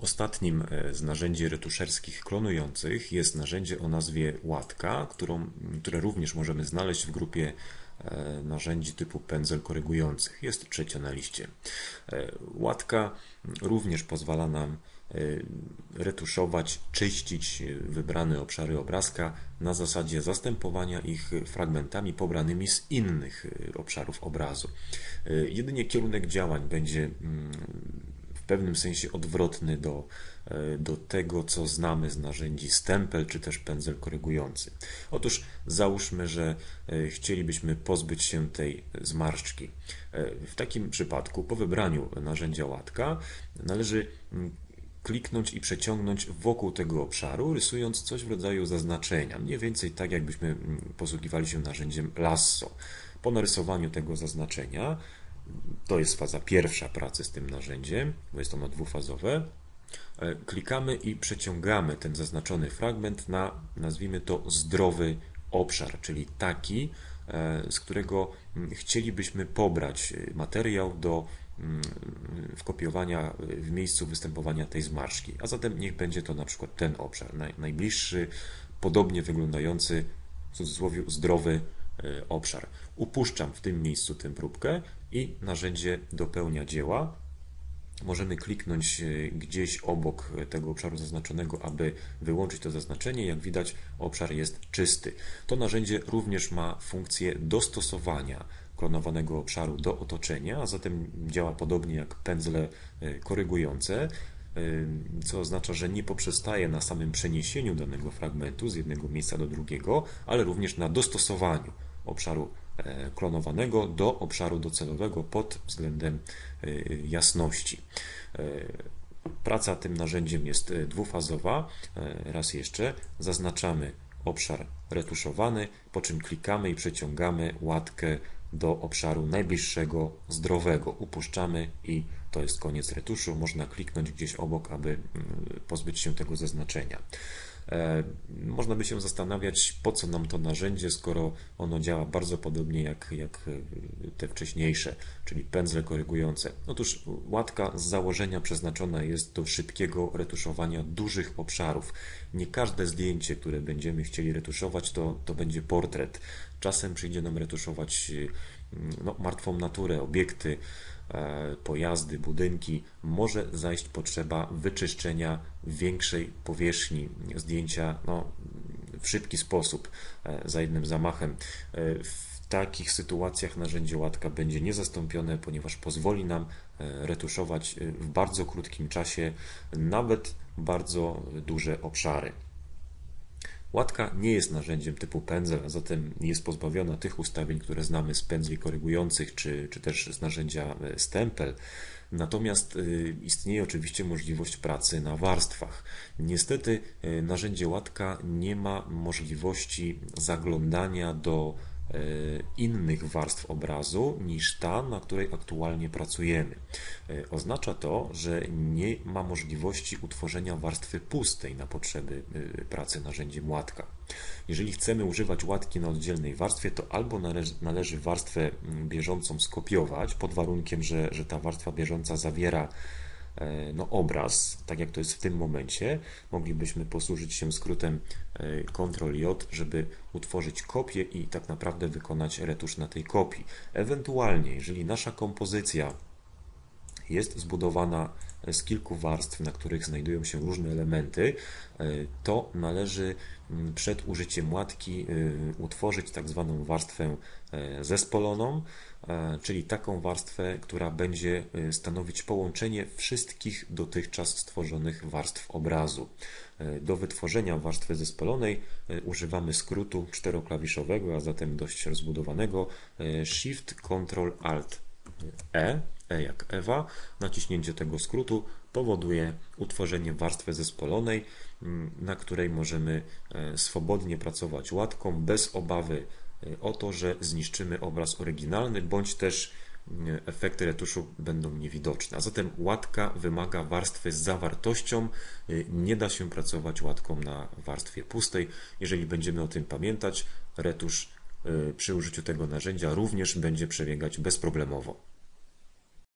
Ostatnim z narzędzi retuszerskich klonujących jest narzędzie o nazwie łatka, które również możemy znaleźć w grupie narzędzi typu pędzel korygujących. Jest trzecia na liście. Łatka również pozwala nam retuszować, czyścić wybrane obszary obrazka na zasadzie zastępowania ich fragmentami pobranymi z innych obszarów obrazu. Jedynie kierunek działań będzie w pewnym sensie odwrotny do tego, co znamy z narzędzi stempel czy też pędzel korygujący. Otóż załóżmy, że chcielibyśmy pozbyć się tej zmarszczki. W takim przypadku po wybraniu narzędzia łatka należy kliknąć i przeciągnąć wokół tego obszaru, rysując coś w rodzaju zaznaczenia. Mniej więcej tak, jakbyśmy posługiwali się narzędziem lasso. Po narysowaniu tego zaznaczenia, to jest faza pierwsza pracy z tym narzędziem, bo jest ono dwufazowe, klikamy i przeciągamy ten zaznaczony fragment na, nazwijmy to, zdrowy obszar, czyli taki, z którego chcielibyśmy pobrać materiał do wkopiowania w miejscu występowania tej zmarszczki. A zatem niech będzie to na przykład ten obszar, najbliższy, podobnie wyglądający, w cudzysłowie, zdrowy obszar. Upuszczam w tym miejscu tę próbkę i narzędzie dopełnia dzieła. Możemy kliknąć gdzieś obok tego obszaru zaznaczonego, aby wyłączyć to zaznaczenie. Jak widać, obszar jest czysty. To narzędzie również ma funkcję dostosowania klonowanego obszaru do otoczenia, a zatem działa podobnie jak pędzle korygujące, co oznacza, że nie poprzestaje na samym przeniesieniu danego fragmentu z jednego miejsca do drugiego, ale również na dostosowaniu obszaru klonowanego do obszaru docelowego pod względem jasności. Praca tym narzędziem jest dwufazowa. Raz jeszcze zaznaczamy obszar retuszowany, po czym klikamy i przeciągamy łatkę do obszaru najbliższego zdrowego. Upuszczamy i to jest koniec retuszu. Można kliknąć gdzieś obok, aby pozbyć się tego zaznaczenia. Można by się zastanawiać, po co nam to narzędzie, skoro ono działa bardzo podobnie jak te wcześniejsze, czyli pędzle korygujące. Otóż łatka z założenia przeznaczona jest do szybkiego retuszowania dużych obszarów. Nie każde zdjęcie, które będziemy chcieli retuszować, to będzie portret. Czasem przyjdzie nam retuszować martwą naturę, obiekty, pojazdy, budynki. Może zajść potrzeba wyczyszczenia większej powierzchni zdjęcia w szybki sposób, za jednym zamachem. W takich sytuacjach narzędzie łatka będzie niezastąpione, ponieważ pozwoli nam retuszować w bardzo krótkim czasie nawet bardzo duże obszary. Łatka nie jest narzędziem typu pędzel, a zatem jest pozbawiona tych ustawień, które znamy z pędzli korygujących, czy też z narzędzia stempel. Natomiast istnieje oczywiście możliwość pracy na warstwach. Niestety narzędzie łatka nie ma możliwości zaglądania do innych warstw obrazu niż ta, na której aktualnie pracujemy. Oznacza to, że nie ma możliwości utworzenia warstwy pustej na potrzeby pracy narzędziem łatka. Jeżeli chcemy używać łatki na oddzielnej warstwie, to albo należy warstwę bieżącą skopiować, pod warunkiem, że ta warstwa bieżąca zawiera obraz, tak jak to jest w tym momencie. Moglibyśmy posłużyć się skrótem Ctrl+J, żeby utworzyć kopię i tak naprawdę wykonać retusz na tej kopii. Ewentualnie, jeżeli nasza kompozycja jest zbudowana z kilku warstw, na których znajdują się różne elementy, to należy przed użyciem łatki utworzyć tak zwaną warstwę zespoloną, czyli taką warstwę, która będzie stanowić połączenie wszystkich dotychczas stworzonych warstw obrazu. Do wytworzenia warstwy zespolonej używamy skrótu czteroklawiszowego, a zatem dość rozbudowanego Shift, Ctrl, Alt, E jak Ewa. Naciśnięcie tego skrótu powoduje utworzenie warstwy zespolonej, na której możemy swobodnie pracować łatką, bez obawy o to, że zniszczymy obraz oryginalny, bądź też efekty retuszu będą niewidoczne. A zatem łatka wymaga warstwy z zawartością. Nie da się pracować łatką na warstwie pustej. Jeżeli będziemy o tym pamiętać, retusz przy użyciu tego narzędzia również będzie przebiegać bezproblemowo.